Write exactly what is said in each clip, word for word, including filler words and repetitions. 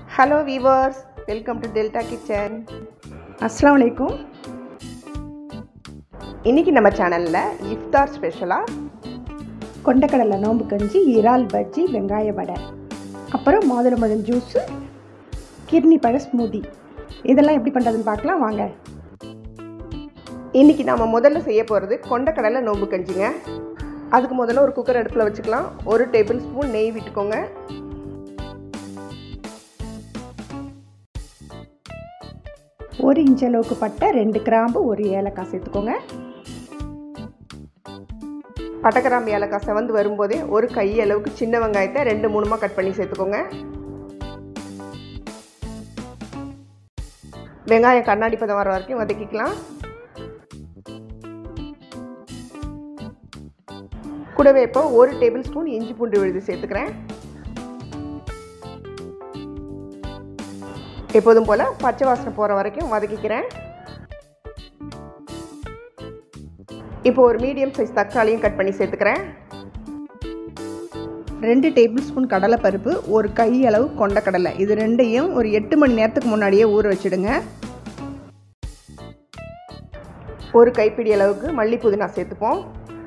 Hello viewers, welcome to Delta Kitchen. Assalamu alaikum. இன்னைக்கு நம்ம சேனல்ல இஃப்தார் ஸ்பெஷலா கொண்டக்கடலை நோம்பு கஞ்சி, இறால் பஜ்ஜி, வெங்காய வடை, அப்புறம் மாதுளம்பழம் ஜூஸ், கிர்னி பழ ஸ்மூதி இதெல்லாம் எப்படி பண்ணுறதுன்னு பார்க்கலாம் வாங்க. இன்னைக்கு நாம முதல்ல செய்ய போகிறது கொண்டக்கடலை நோம்பு கஞ்சிங்க. அதுக்கு முதல்ல ஒரு குக்கர் அடுப்பில் வச்சுக்கலாம். ஒரு டேபிள் ஸ்பூன் நெய் விட்டுக்கோங்க. ஒரு இன்ச் அளவுக்கு பட்டை, ரெண்டு கிராம்பு, ஒரு ஏலக்காய் சேர்த்துக்கோங்க. பட்டை கிராம்பு ஏலக்காய் செவந்து வரும்போதே ஒரு கை அளவுக்கு சின்ன வெங்காயத்தை ரெண்டு மூணுமா கட் பண்ணி சேர்த்துக்கோங்க. வெங்காயம் கண்ணாடி பதம் வர வரைக்கும் வதக்கிக்கலாம். கூடவே இப்போ ஒரு டேபிள் ஸ்பூன் இஞ்சி பூண்டு விழுது சேர்த்துக்கிறேன். எப்போதும் போல் பச்சை வாசனை போகிற வரைக்கும் வதக்கிக்கிறேன். இப்போ ஒரு மீடியம் சைஸ் தக்காளியும் கட் பண்ணி சேர்த்துக்கிறேன். ரெண்டு டேபிள் ஸ்பூன் கடலைப்பருப்பு, ஒரு கை அளவு கொண்டக்கடலை, இது ரெண்டையும் ஒரு எட்டு மணி நேரத்துக்கு முன்னாடியே ஊற வச்சுடுங்க. ஒரு கைப்பிடி அளவுக்கு மல்லி புதினா சேர்த்துப்போம்.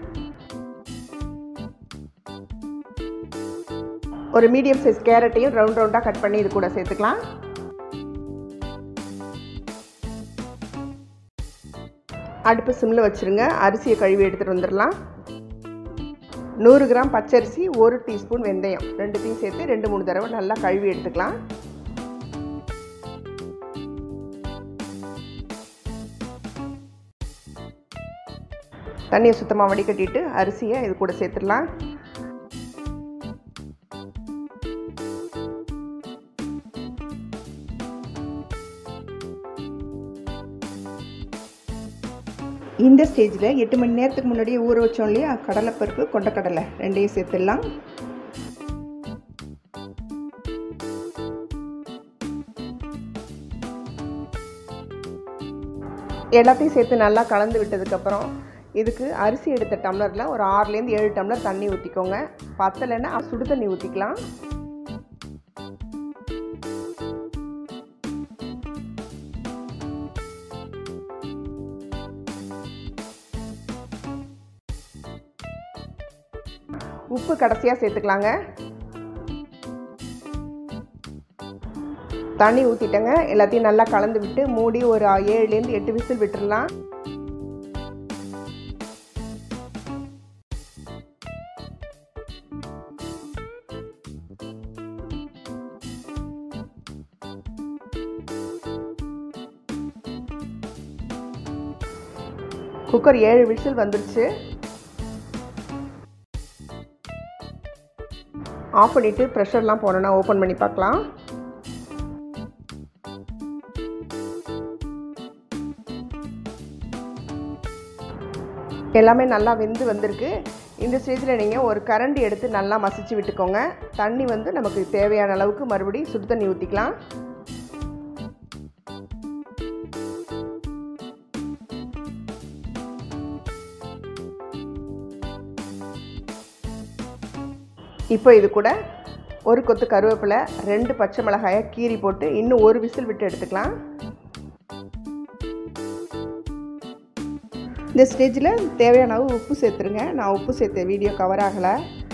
ஒரு மீடியம் சைஸ் கேரட்டையும் ரவுண்ட் ரவுண்டாக கட் பண்ணி இது கூட சேர்த்துக்கலாம். அடுப்பு சிம்மில் வச்சுருங்க. அரிசியை கழுவி எடுத்துகிட்டு வந்துடலாம். நூறு கிராம் பச்சரிசி, ஒரு டீஸ்பூன் வெந்தயம் ரெண்டுத்தையும் சேர்த்து ரெண்டு மூணு தடவை நல்லா கழுவி எடுத்துக்கலாம். தண்ணியை சுத்தமாக வடிகட்டிட்டு அரிசியை இது கூட சேர்த்துடலாம். இந்த ஸ்டேஜில் எட்டு மணி நேரத்துக்கு முன்னாடியே ஊற வச்சோம் இல்லையா, கடலைப்பருப்பு கொண்டக்கடலை ரெண்டையும் சேர்த்துடலாம். எல்லாத்தையும் சேர்த்து நல்லா கலந்து விட்டதுக்கப்புறம் இதுக்கு அரிசி எடுத்த டம்ளரில் ஒரு ஆறுலேருந்து ஏழு டம்ளர் தண்ணி ஊற்றிக்கோங்க. பத்தலைன்னா சுடு தண்ணி ஊற்றிக்கலாம். உப்பு கடைசியாக சேர்த்துக்கலாங்க. தண்ணி ஊற்றிட்டங்க. எல்லாத்தையும் நல்லா கலந்து விட்டு மூடி ஒரு ஏழுலேருந்து எட்டு விசில் விட்டுடலாம். குக்கர் ஏழு விசில் வந்துருச்சு. ஆஃப் பண்ணிவிட்டு ப்ரெஷர்லாம் போனோன்னா ஓப்பன் பண்ணி பார்க்கலாம். எல்லாமே நல்லா வெந்து வந்திருக்கு. இந்த ஸ்டேஜில் நீங்கள் ஒரு கரண்டி எடுத்து நல்லா மசிச்சு விட்டுக்கோங்க. தண்ணி வந்து நமக்கு தேவையான அளவுக்கு மறுபடியும் சுடு தண்ணி ஊற்றிக்கலாம். இப்போ இது கூட ஒரு கொத்து கருவேப்பிலை, ரெண்டு பச்சை மிளகாயை கீரி போட்டு இன்னும் ஒரு விசில் விட்டு எடுத்துக்கலாம். இந்த ஸ்டேஜில் தேவையான அளவு உப்பு சேர்த்துருங்க. நான் உப்பு சேர்த்த வீடியோ கவர் ஆகலை.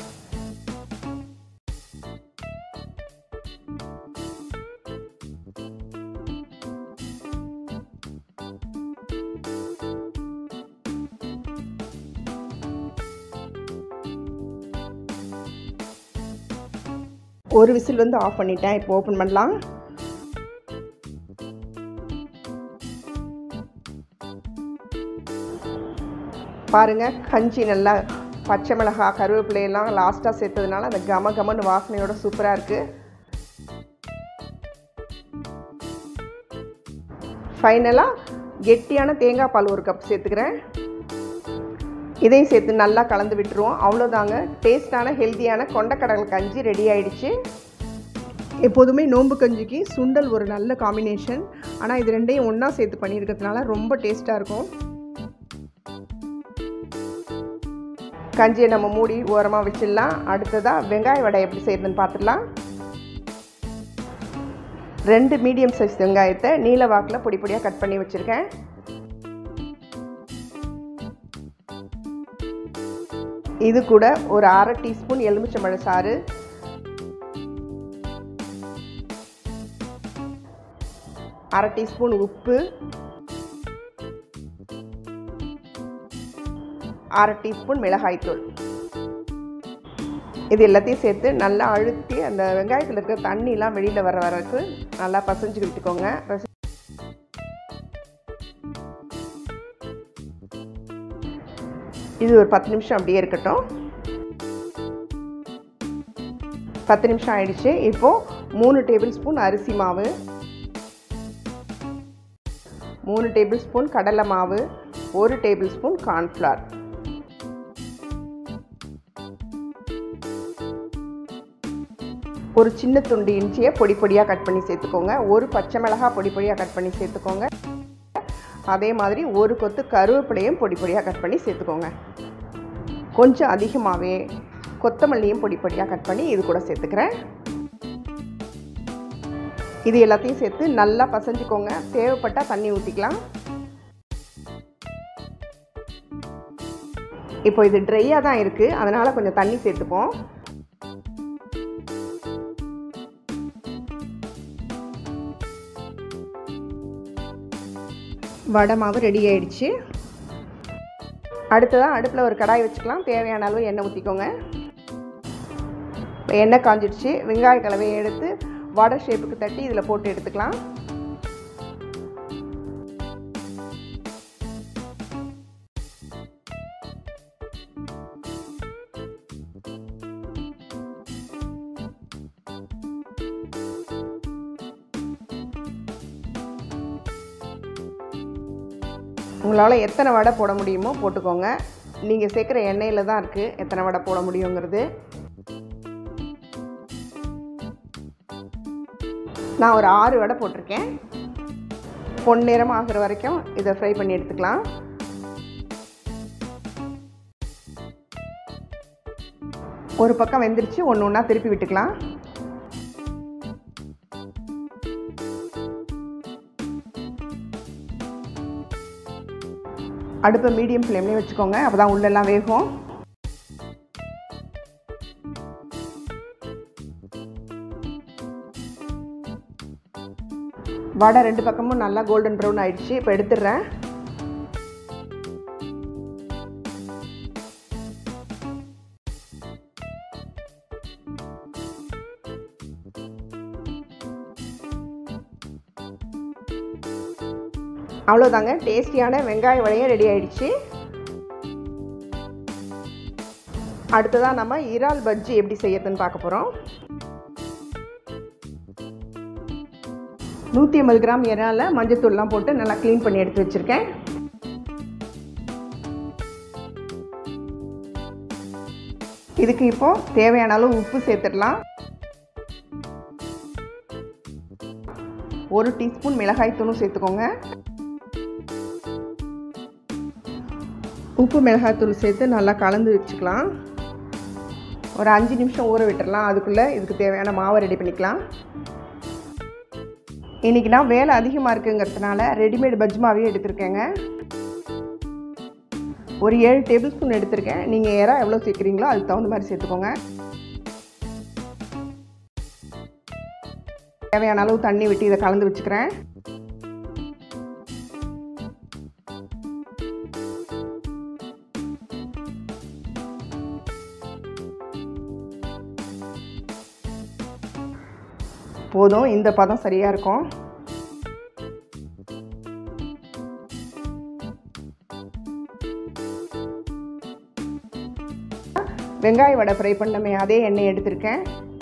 ஒரு விசில் வந்து ஆஃப் பண்ணிட்டேன். இப்போ ஓப்பன் பண்ணலாம். பாருங்கள், கஞ்சி நல்லா பச்சை மிளகாய் கருவேப்பிலையெல்லாம் லாஸ்ட்டாக சேர்த்ததுனால அந்த கம கமன்னு வாசனையோட சூப்பராக இருக்குது. ஃபைனலாக கெட்டியான தேங்காய் பால் ஒரு கப் சேர்த்துக்கிறேன். இதையும் சேர்த்து நல்லா கலந்து விட்டுருவோம். அவ்வளோதாங்க, டேஸ்டான ஹெல்த்தியான கொண்டக்கடலை கஞ்சி ரெடி ஆகிடுச்சு. எப்போதுமே நோம்பு கஞ்சிக்கு சுண்டல் ஒரு நல்ல காம்பினேஷன். ஆனால் இது ரெண்டையும் ஒன்றா சேர்த்து பண்ணியிருக்கிறதுனால ரொம்ப டேஸ்ட்டாக இருக்கும். கஞ்சியை நம்ம மூடி ஓரமாக வச்சிடலாம். அடுத்ததாக வெங்காய வடை எப்படி செய்யறதுன்னு பார்த்துடலாம். ரெண்டு மீடியம் சைஸ் வெங்காயத்தை நீல வாக்கில் பொடி பொடியாக கட் பண்ணி வச்சுருக்கேன். இது கூட ஒரு அரை டீஸ்பூன் எலுமிச்சம்பழ சாறு, அரை டீஸ்பூன் உப்பு, அரை டீஸ்பூன் மிளகாய்த்தூள். இது எல்லாத்தையும் சேர்த்து நல்லா அழுத்தி அந்த வெங்காயத்தில் இருக்கிற தண்ணிலாம் வெளியில் வர வரக்கு நல்லா பசைஞ்சு விட்டுக்கோங்க. இது ஒரு பத்து நிமிஷம் அப்படியே இருக்கட்டும். பத்து நிமிஷம் ஆயிடுச்சு. இப்போது மூணு டேபிள் ஸ்பூன் அரிசி மாவு, மூணு டேபிள் ஸ்பூன் கடலை மாவு, ஒரு டேபிள் ஸ்பூன் கார்ன்ஃப்ளவர், ஒரு சின்ன துண்டு இஞ்சியை பொடி பொடியாக கட் பண்ணி சேர்த்துக்கோங்க. ஒரு பச்சை மிளகாய் பொடி பொடியாக கட் பண்ணி சேர்த்துக்கோங்க. அதே மாதிரி ஒரு கொத்து கருவேப்பிலையும் பொடி பொடியாக கட் பண்ணி சேர்த்துக்கோங்க. கொஞ்சம் அதிகமாகவே கொத்தமல்லியும் பொடி பொடியாக கட் பண்ணி இது கூட சேர்த்துக்கிறேன். இது எல்லாத்தையும் சேர்த்து நல்லா பசைஞ்சுக்கோங்க. தேவைப்பட்டால் தண்ணி ஊற்றிக்கலாம். இப்போ இது ட்ரையாக தான் இருக்குது, அதனால் கொஞ்சம் தண்ணி சேர்த்துப்போம். வடை மாவு ரெடி ஆயிடுச்சு. அடுத்ததான் அடுப்பில் ஒரு கடாய் வச்சுக்கலாம். தேவையான அளவு எண்ணெய் ஊற்றிக்கோங்க. எண்ணெய் காஞ்சிடுச்சு. வெங்காய கலவையை எடுத்து வடை ஷேப்புக்கு தட்டி இதில் போட்டு எடுத்துக்கலாம். உங்களால் எத்தனை வடை போட முடியுமோ போட்டுக்கோங்க. நீங்கள் சேர்க்குற எண்ணெயில் தான் இருக்குது எத்தனை வடை போட முடியுங்கிறது. நான் ஒரு ஆறு வடை போட்டிருக்கேன். பொன்னிறம் ஆகிற வரைக்கும் இதை ஃப்ரை பண்ணி எடுத்துக்கலாம். ஒரு பக்கம் வெந்துருச்சு, ஒன்று ஒன்றா திருப்பி விட்டுக்கலாம். அடுப்பை மீடியம் ஃப்ளேம்லேயே வச்சுக்கோங்க, அப்போ தான் உள்ளெல்லாம் வேகும். வடை ரெண்டு பக்கமும் நல்லா கோல்டன் ப்ரௌன் ஆயிடுச்சு. இப்போ எடுத்துடுறேன். அவ்வளோதாங்க, டேஸ்டியான வெங்காய வடையும் ரெடி ஆயிடுச்சு. அடுத்ததாக நம்ம இறால் பஜ்ஜி எப்படி செய்யறதுன்னு பார்க்க போகிறோம். நூற்றி ஐம்பது கிராம் இறாலை மஞ்சத்தூள்லாம் போட்டு நல்லா க்ளீன் பண்ணி எடுத்து வச்சுருக்கேன். இதுக்கு இப்போது தேவையான அளவு உப்பு சேர்த்துடலாம். ஒரு டீஸ்பூன் மிளகாய் தூளும் சேர்த்துக்கோங்க. உப்பு மிளகாய்த்தூள் சேர்த்து நல்லா கலந்து வச்சுக்கலாம். ஒரு அஞ்சு நிமிஷம் ஊற விட்டுடலாம். அதுக்குள்ளே இதுக்கு தேவையான மாவை ரெடி பண்ணிக்கலாம். இன்றைக்கி நான் வேலை அதிகமாக இருக்குங்கிறதுனால ரெடிமேட் பஜ்ஜி மாவே எடுத்துருக்கேங்க. ஒரு ஏழு டேபிள் ஸ்பூன் எடுத்திருக்கேன். நீங்கள் இறா எவ்வளோ சேர்க்குறீங்களோ அதுக்கு தகுந்த மாதிரி சேர்த்துக்கோங்க. தேவையான அளவு தண்ணி விட்டு இதை கலந்து வச்சுக்கிறேன். போதும், இந்த பதம் சரியாக இருக்கும். வெங்காய வடை ஃப்ரை பண்ணமே அதே எண்ணெய் எடுத்திருக்கேன்.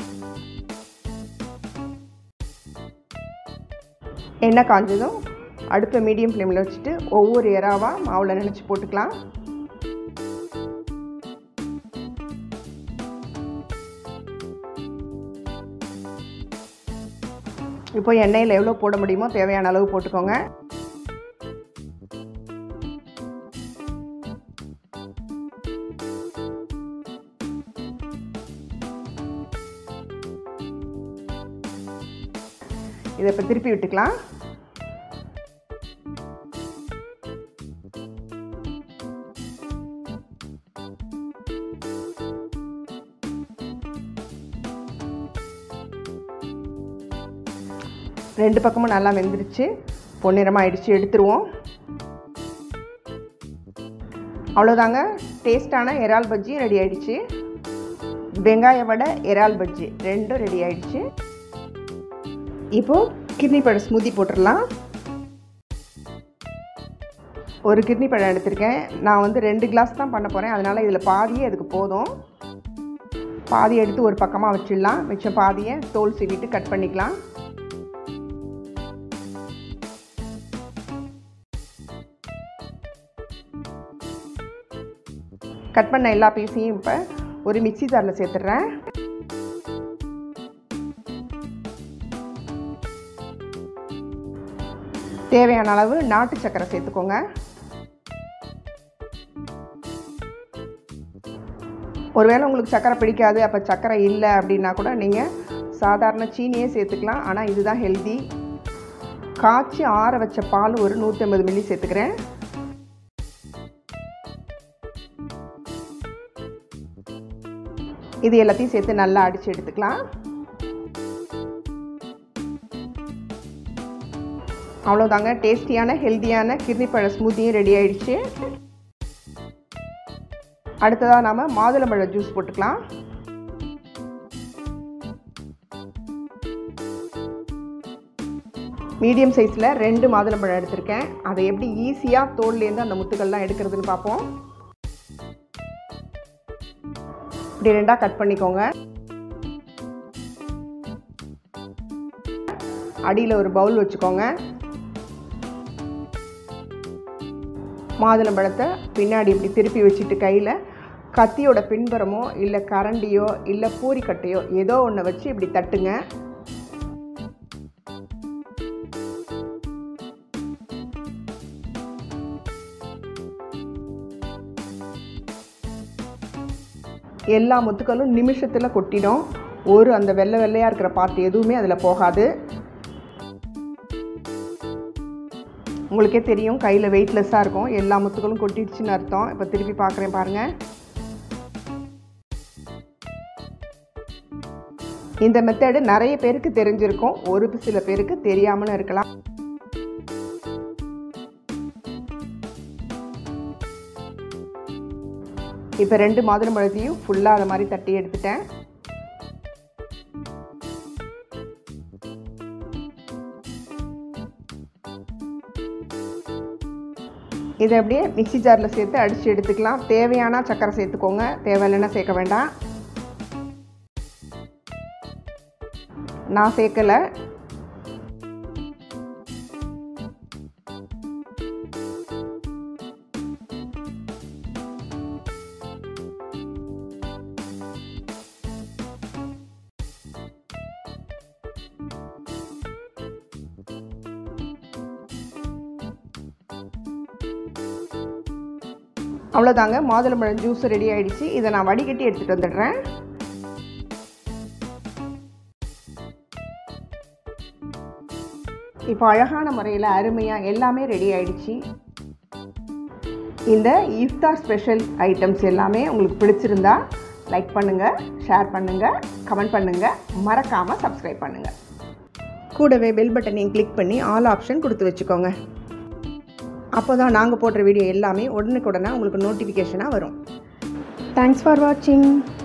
எண்ணெய் காஞ்சதும் அடுப்பை மீடியம் ஃப்ளேமில் வச்சுட்டு ஒவ்வொரு இறாவாக மாவில் நினச்சி போட்டுக்கலாம். இப்போ எண்ணெயில் எவ்வளோ போட முடியுமோ தேவையான அளவு போட்டுக்கோங்க. இதை இப்போ திருப்பி விட்டுக்கலாம். ரெண்டு பக்கமும் நல்லா வெந்துருச்சு, பொன்னிறமாக ஆயிடுச்சு. எடுத்துருவோம். அவ்வளோதாங்க, டேஸ்டான இறால் பஜ்ஜி ரெடி ஆயிடுச்சு. வெங்காய வடை, இறால் பஜ்ஜி ரெண்டும் ரெடி ஆயிடுச்சு. இப்போது கிர்னி பழ ஸ்மூதி போட்டுடலாம். ஒரு கிர்னி பழம் எடுத்திருக்கேன். நான் வந்து ரெண்டு கிளாஸ் தான் பண்ண போகிறேன், அதனால் இதில் பாதியே அதுக்கு போதும். பாதி எடுத்து ஒரு பக்கமாக வச்சிடலாம். மிச்சம் பாதியை தோல் சீவிட்டு கட் பண்ணிக்கலாம். கட் பண்ண எல்லா பீஸையும் இப்போ ஒரு மிக்ஸி ஜாரில் சேர்த்துடுறேன். தேவையான அளவு நாட்டு சர்க்கரை சேர்த்துக்கோங்க. ஒருவேளை உங்களுக்கு சர்க்கரை பிடிக்காது, அப்போ சர்க்கரை இல்லை அப்படின்னா கூட நீங்கள் சாதாரண சீனியே சேர்த்துக்கலாம். ஆனால் இதுதான் ஹெல்தி. காய்ச்சி ஆற வச்ச பால் ஒரு நூற்றி ஐம்பது மில்லி சேர்த்துக்கிறேன். இது எல்லாத்தையும் சேர்த்து நல்லா அடித்து எடுத்துக்கலாம். அவ்வளோதாங்க, டேஸ்டியான ஹெல்த்தியான கிர்னி பழ ஸ்மூத்தியும் ரெடி ஆயிடுச்சு. அடுத்ததாக நாம் மாதுளம்பழ ஜூஸ் போட்டுக்கலாம். மீடியம் சைஸில் ரெண்டு மாதுளம்பழம் எடுத்திருக்கேன். அதை எப்படி ஈஸியாக தோல்லேருந்து அந்த முத்துக்கள்லாம் எடுக்கிறதுன்னு பார்ப்போம். இப்படி ரெண்டாக கட் பண்ணிக்கோங்க. அடியில் ஒரு பவுல் வச்சுக்கோங்க. மாதுளம்பழத்தை பின்னாடி இப்படி திருப்பி வச்சுட்டு கையில் கத்தியோட பின்புறமோ இல்லை கரண்டியோ இல்லை பூரிக்கட்டையோ ஏதோ ஒன்று வச்சு இப்படி தட்டுங்க. எல்லா முத்துக்களும் நிமிஷத்தில் கொட்டிடும். ஒரு அந்த வெள்ளை வெள்ளையாக இருக்கிற பார்ட் எதுவுமே அதில் போகாது. உங்களுக்கே தெரியும், கையில் வெயிட்லெஸ்ஸாக இருக்கும். எல்லா முத்துக்களும் கொட்டிடுச்சுன்னு அர்த்தம். இப்போ திருப்பி பார்க்குறேன் பாருங்கள். இந்த மெத்தடு நிறைய பேருக்கு தெரிஞ்சிருக்கும், ஒரு சில பேருக்கு தெரியாமலும் இருக்கலாம். இப்போ ரெண்டு மாதுளம்பழத்தையும் ஃபுல்லாக அதை மாதிரி தட்டி எடுத்துட்டேன். இதை அப்படியே மிக்ஸி ஜாரில் சேர்த்து அடித்து எடுத்துக்கலாம். தேவையான சர்க்கரை சேர்த்துக்கோங்க, தேவையில்லைன்னா சேர்க்க வேண்டாம். நான் சேர்க்கலை. அவ்வளோதாங்க, மாதுளம்பழம் ஜூஸ் ரெடி ஆகிடுச்சு. இதை நான் வடிகட்டி எடுத்துகிட்டு வந்துடுறேன். இப்போ அழகான முறையில் அருமையாக எல்லாமே ரெடி ஆகிடுச்சு. இந்த இஃப்தார் ஸ்பெஷல் ஐட்டம்ஸ் எல்லாமே உங்களுக்கு பிடிச்சிருந்தா லைக் பண்ணுங்கள், ஷேர் பண்ணுங்கள், கமெண்ட் பண்ணுங்கள், மறக்காமல் சப்ஸ்கிரைப் பண்ணுங்கள். கூடவே பெல் பட்டனையும் கிளிக் பண்ணி ஆல் ஆப்ஷன் கொடுத்து வச்சுக்கோங்க. அப்போ தான் நாங்கள் போடுற வீடியோ எல்லாமே உடனுக்குடனே உங்களுக்கு நோட்டிஃபிகேஷனாக வரும். தேங்க்ஸ் ஃபார் வாட்சிங்.